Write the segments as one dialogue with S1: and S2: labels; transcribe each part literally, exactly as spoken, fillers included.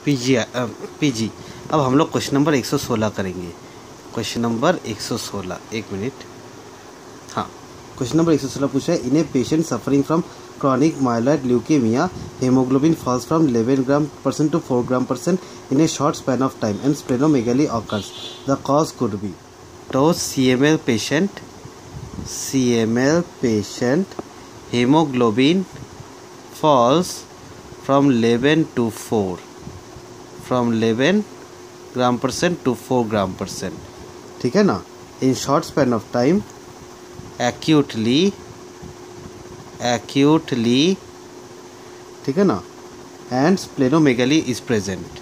S1: PG PG. अब हम लोग क्वेश्चन नंबर एक सौ सोलह करेंगे। क्वेश्चन नंबर एक सौ सोलह, एक मिनट। हाँ, क्वेश्चन नंबर एक सौ सोलह पूछा है, in a patient suffering from chronic myeloid leukemia, hemoglobin falls from eleven gram percent to four gram percent in a short span of time and splenomegaly occurs. The cause could be. तो C M L patient, C M L patient, hemoglobin falls from eleven to four, from eleven gram percent to four gram percent. ठीक है ना? In short span of time, acutely acutely ठीक है ना, and splenomegaly is present,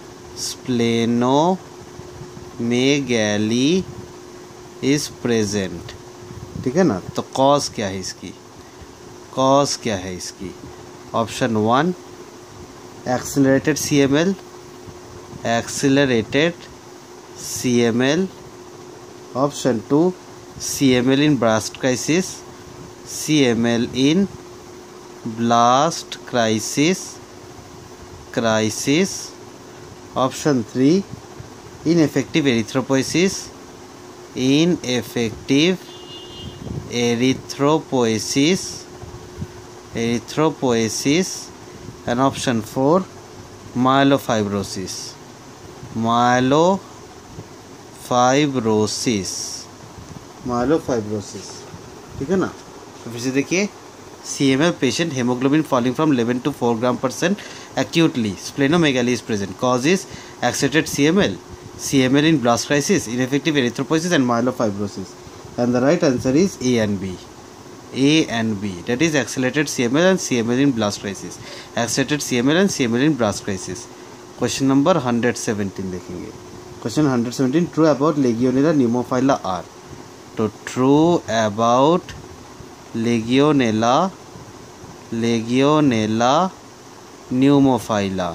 S1: splenomegaly is present. ठीक है ना, तो कॉज क्या है इसकी, कॉज क्या है इसकी? Option one accelerated C M L, accelerated C M L. Option two C M L in blast crisis, C M L in blast crisis crisis. Option three ineffective erythropoiesis, ineffective erythropoiesis erythropoiesis. And option four myelofibrosis, myelofibrosis myelofibrosis। ठीक है ना, तो फिर से देखिए, C M L patient, haemoglobin falling from eleven to four gram percent acutely, splenomegaly is present, cause is accelerated C M L, C M L in blast crisis, ineffective erythropoiesis and myelofibrosis. And the right answer is A and B, A and B, that is accelerated C M L and C M L in blast crisis, accelerated C M L and C M L in blast crisis. Question number one hundred seventeen देखेंगे। Question one hundred seventeen, true about Legionella pneumophila are. तो true about Legionella Legionella pneumophila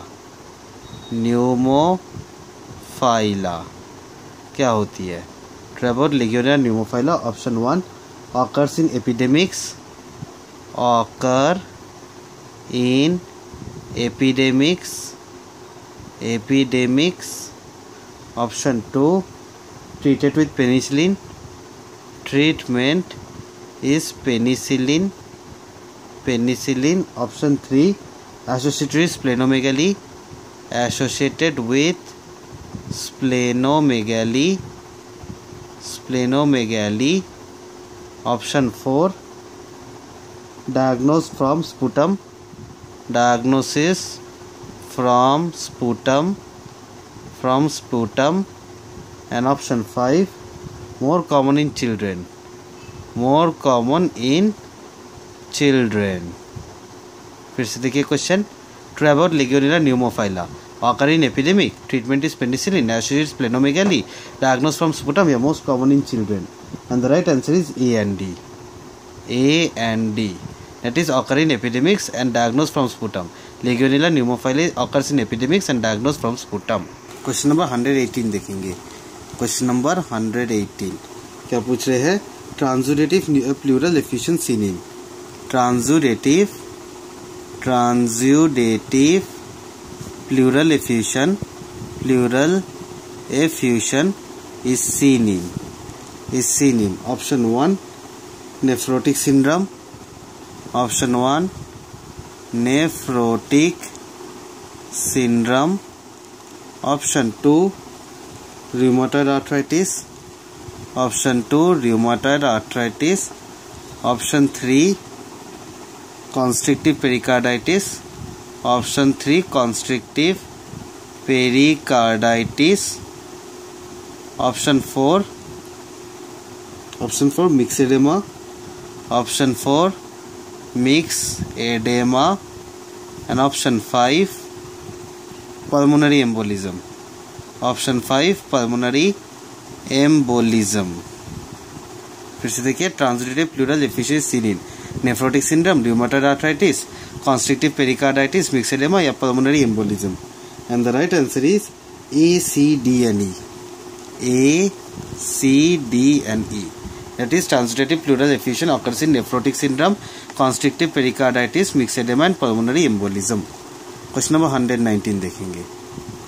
S1: pneumophila क्या होती है? True about Legionella pneumophila, option one occurs in epidemics, occur in epidemics epidemics. Option two treated with penicillin, treatment is penicillin penicillin. Option three associated with splenomegaly, associated with splenomegaly splenomegaly. Option four diagnosed from sputum, diagnosis from sputum from sputum. And option five more common in children, more common in children. फिर से देखिए question, true about Legionella pneumophila, occur in epidemic, treatment is penicillin, associated splenomegaly, diagnosed from sputum, या most common in children. And the right answer is A and D, A and D, that is occur in epidemics and diagnosed from sputum. Legionella pneumophila occurs in epidemics and diagnosed from sputum. Question number one hundred eighteen देखेंगे. Question number one hundred eighteen क्या पूछ रहे हैं? Transudative pleural effusion seen in. Transudative transudative pleural effusion pleural effusion is seen in is seen in. Option one nephrotic syndrome. Option one nephrotic syndrome. Option two rheumatoid arthritis. Option two rheumatoid arthritis. Option three constrictive pericarditis. Option three constrictive pericarditis. Option four option four myxedema. Option four myxedema. And option five pulmonary embolism. Option five pulmonary embolism. फिर से देखिए, transudative pleural effusion seen in, nephrotic syndrome, rheumatoid arthritis, constrictive pericarditis, myxoedema या pulmonary embolism. And the right answer is A C D and E. A C D and E. That is transudative pleural effusion occurs in nephrotic syndrome, constrictive pericarditis, myxedema and pulmonary embolism. Question number one hundred nineteen देखेंगे.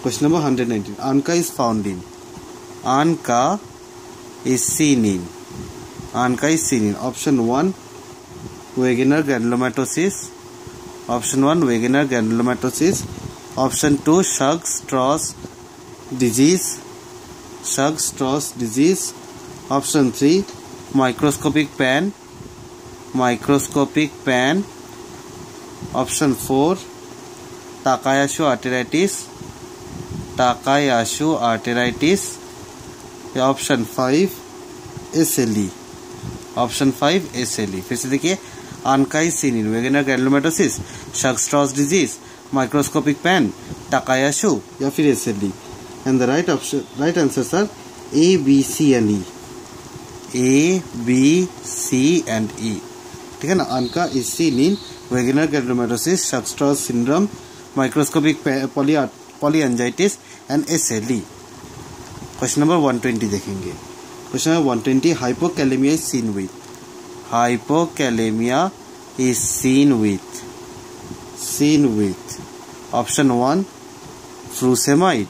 S1: Question number one hundred nineteen. ANCA is found in. ANCA is seen in. ANCA is seen in. Option one, Wegener granulomatosis. Option one, Wegener granulomatosis. Option two, Churg-Strauss disease. Churg-Strauss disease. Option three, microscopic pan. Microscopic pan. Option four, Takayasu arteritis. Takayasu arteritis. Option five, S L E. Option five, S L E. फिर से देखिए, ANCA is seen in Wegener granulomatosis, Churg-Strauss disease, microscopic pan, Takayasu या फिर S L E. And the right option, right answers are A, B, C and E. A, B, C and E. ठीक है ना. ANCA is seen in Wegener granulomatosis, Churg-Strauss syndrome, microscopic poly polyangiitis and S L E. Question number one twenty देखेंगे. Question number one twenty, hypokalemia is seen with. Hypokalemia is seen with. Seen with. Option one, furosemide.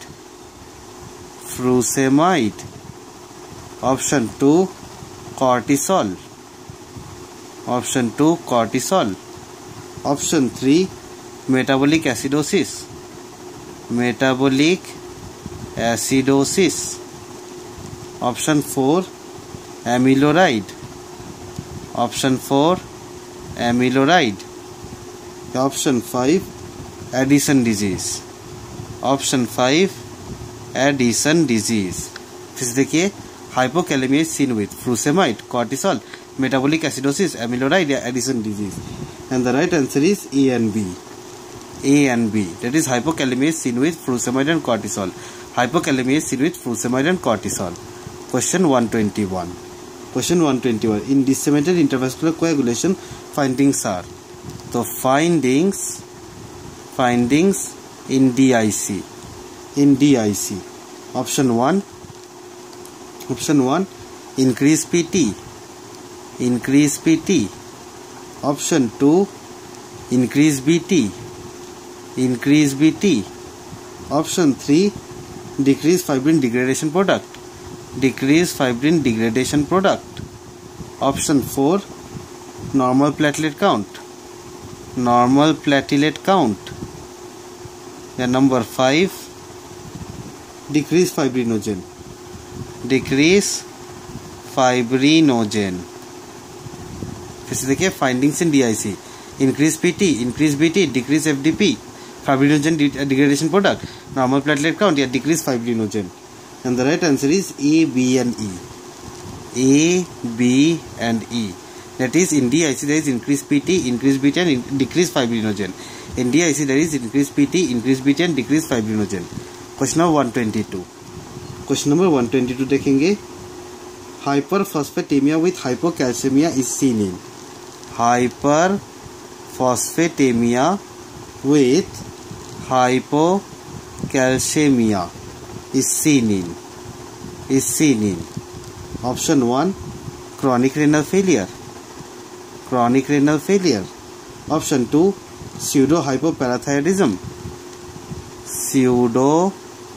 S1: Furosemide. Option two, cortisol. Option two, cortisol. Option three, metabolic acidosis. Metabolic acidosis. Option four, amiloride. Option four, amiloride. Option five, Addison disease. Option five, Addison disease. फिर से देखिए, hypokalemia is seen with furosemide, cortisol, metabolic acidosis, amiloride या Addison disease. And the right answer is A and B. A and B. That is hypokalemia is seen with furosemide and cortisol. Hypokalemia is seen with furosemide and cortisol. Question one twenty-one. Question one twenty-one. In disseminated intravascular coagulation, findings are. So findings, findings in D I C. In D I C. Option one. Option one. Increase P T. Increase P T. Option two. Increase B T. Increase B T. Option three. Decrease fibrin degradation product. Decrease fibrin degradation product. Option four, normal platelet count. Normal platelet count. Yeah, number five, decrease fibrinogen. Decrease fibrinogen. फिर से देखिए, findings in D I C. Increase P T, increase B T, decrease F D P, fibrinogen degradation product, normal platelet count या decrease fibrinogen. And the right answer is A, B and E. A, B and E. That is, in D I C there is increased P T, increased B T and in decreased fibrinogen. In D I C there is increased P T, increased B T and decreased fibrinogen. Question number one twenty-two. Question number one twenty-two देखेंगे. Hyperphosphatemia with hypocalcemia is seen in. Hyperphosphatemia with hypocalcemia is seen in. Is seen in. Option one, chronic renal failure. Chronic renal failure. Option two, pseudo hypoparathyroidism. Pseudo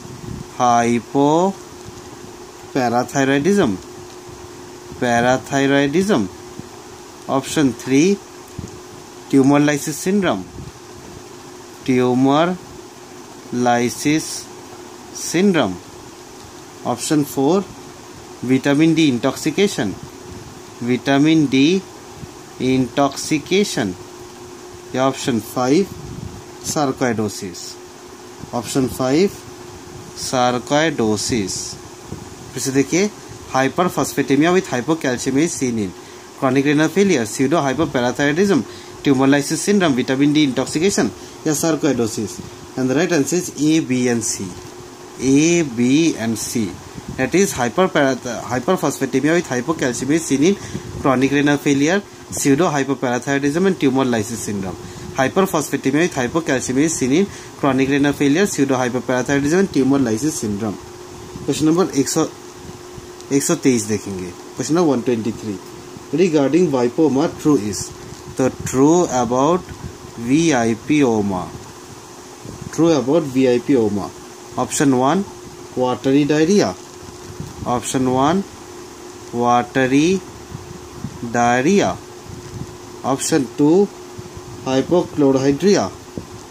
S1: hypoparathyroidism. Parathyroidism. Option three, tumor lysis syndrome. Tumor lysis syndrome. Option four, vitamin D intoxication. Vitamin D intoxication. Option five, sarcoidosis. Option five, sarcoidosis. फिर से देखिए, hyperphosphatemia with hypocalcemia is seen in chronic renal failure, pseudo hypoparathyroidism, tumor lysis syndrome, vitamin D intoxication या sarcoidosis. And the right answer is A, B and C. A, B and C. That is, hyperphosphatemia with hypocalcemia is seen in chronic renal failure, pseudo hypoparathyroidism and tumor lysis syndrome. Hyperphosphatemia with hypocalcemia is seen in chronic renal failure, pseudo hypoparathyroidism and tumor lysis syndrome. Question number one twenty-three देखेंगे. Question number one twenty-three. Regarding Vipoma, true is. The true about V I P O M A. True about V I P O M A. Option one, watery diarrhea. Option one, watery diarrhea. Option two, hypochlorhydria.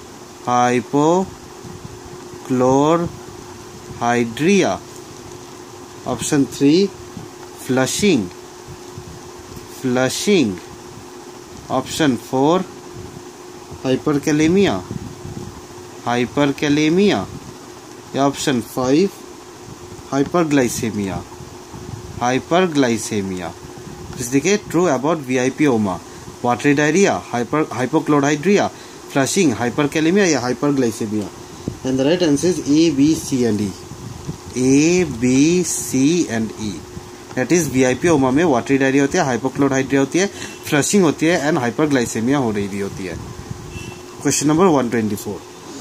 S1: Hypochlorhydria. Option three, flushing. Flushing. Option four, hyperkalemia. Hyperkalemia. Option five, hyperglycemia. Hyperglycemia. Please देखिए true about V I P oma. Watery diarrhea, hyper hypochlorhydria, flushing, hyperkalemia या hyperglycemia. And the right answer is A, B, C and E. A, B, C and E. That is V I P oma में watery diarrhea होती है, hypochlorhydria होती है, flushing होती है and hyperglycemia हो रही होती है. Question number one twenty-four.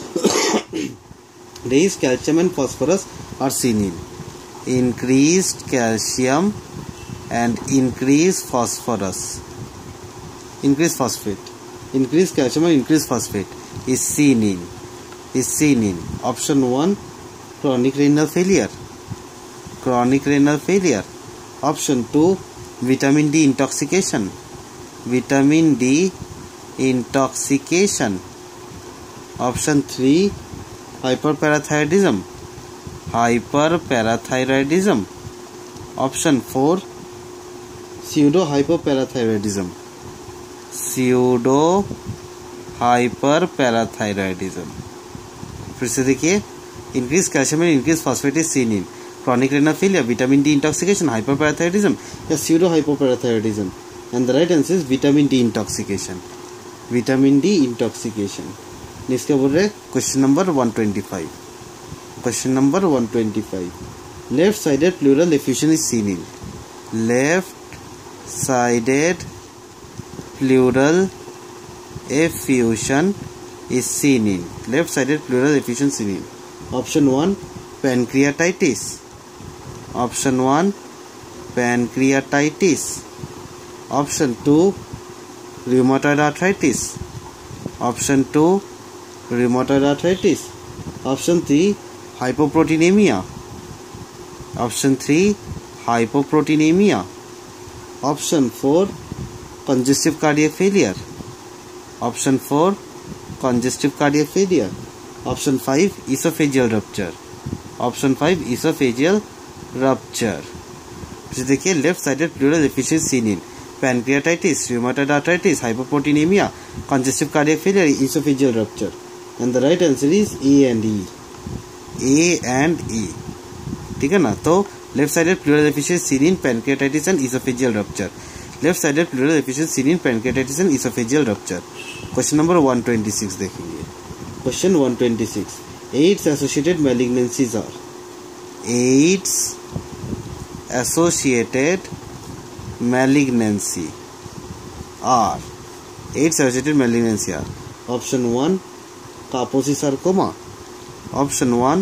S1: Raised calcium and phosphorus are seen in increased calcium and increased phosphorus. Increased phosphate. Increased calcium and increased phosphate is seen in is seen in option one, chronic renal failure. Chronic renal failure. Option two, vitamin D intoxication. Vitamin D intoxication. Option three, hyperparathyroidism. Hyperparathyroidism. Option four, pseudo hypoparathyroidism. Pseudo hyperparathyroidism. फिर से देखिए, increased calcium and increased phosphate is seen in chronic renal failure, vitamin D intoxication, hyperparathyroidism या pseudo hypoparathyroidism. And the right answer is vitamin D intoxication. Vitamin D intoxication. Next क्या बोल रहे हैं? Question number one twenty-five. Question number one twenty-five. Left sided pleural effusion is seen in. लेफ्ट sided प्लूरल effusion is seen in. Left sided pleural effusion seen in. Option one, pancreatitis. Option one, pancreatitis. Option two, rheumatoid arthritis. Option two, rheumatoid arthritis. Option three, hypoproteinemia. Option three, hypoproteinemia. Option four, congestive cardiac failure. Option four, congestive cardiac failure. Option five, esophageal rupture. Option five, esophageal rupture. देखिए left sided pleural effusion seen in pancreatitis, rheumatoid arthritis, hypoproteinemia, congestive cardiac failure, esophageal rupture. And the right answer is A and E. A and E. ठीक है ना? तो left sided pleural effusion seen in pancreatitis and esophageal rupture. Left sided pleural effusion seen in pancreatitis and esophageal rupture. Question number one twenty-six देखेंगे. Question one twenty-six. AIDS associated malignancies are. AIDS associated malignancy are. AIDS associated malignancy are. Option one, Kaposi sarcoma. Option one,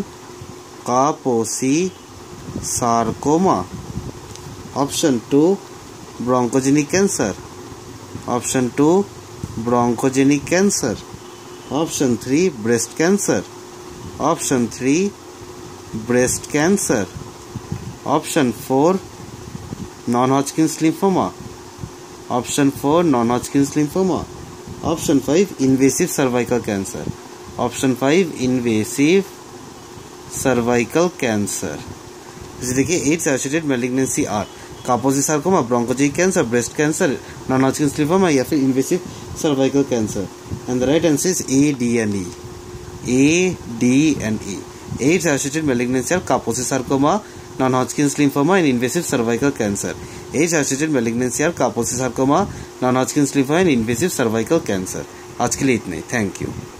S1: Kaposi sarcoma. Option two, bronchogenic cancer. Option two, bronchogenic cancer. Option three, breast cancer. Option three, breast cancer. Option four, non-Hodgkin's lymphoma. Option four, non-Hodgkin's lymphoma. Option five, invasive cervical cancer. Option five, invasive cervical cancer. देखिए AIDS associated malignancy are Kaposi sarcoma, bronchogenic cancer, breast cancer, non-Hodgkin's lymphoma या फिर invasive cervical cancer. And the right answer is A, D and E. A, D and E. AIDS associated malignancy are Kaposi sarcoma, non-Hodgkin's lymphoma and invasive cervical cancer. AIDS associated malignancy are Kaposi sarcoma, non-Hodgkin's lymphoma and invasive cervical cancer. आज के लिए इतना ही. Thank you.